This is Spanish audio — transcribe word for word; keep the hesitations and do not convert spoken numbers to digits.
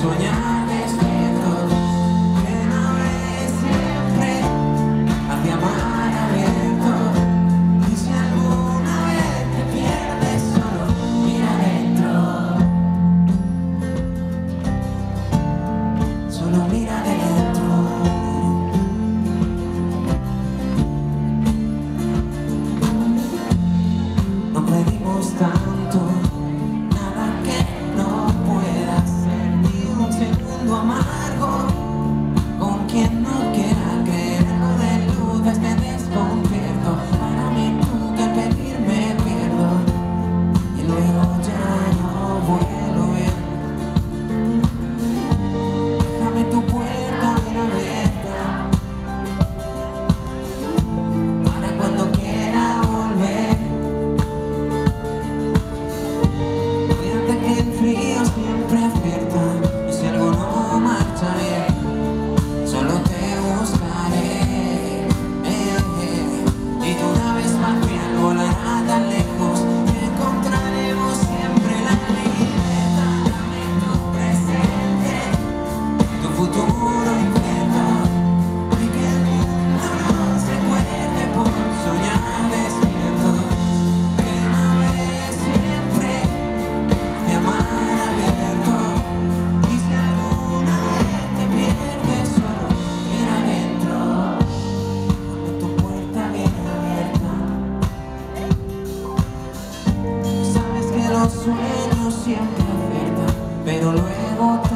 soñar despiertos, que navegues siempre hacia mar abierto. Y si alguna vez te pierdes, solo mira adentro, solo mira adentro. No pedimos tanto, nada que no pueda ser, ni un segundo amargo con quien no quiera creer. No de dudas me desconcierto, para mí nunca al pedir me pierdo y luego ya no vuelvo bien. Déjame tu puerta bien abierta para cuando quiera volver. Cuídate que el frío siempre acierta, y si algo no marcha bien, solo te buscaré. Eh, eh. Y tu nave espacial volará tan lejos que encontraremos siempre la libertad. Dame tu presente, tu futuro incierto, y que el mundo no se recuerde por soñar despiertos, que navegues siempre de mar abierto. Y si alguna vez te pierdes, solo mira adentro, con tu puerta bien abierta. Sabes que los sueños siempre aciertan, pero luego te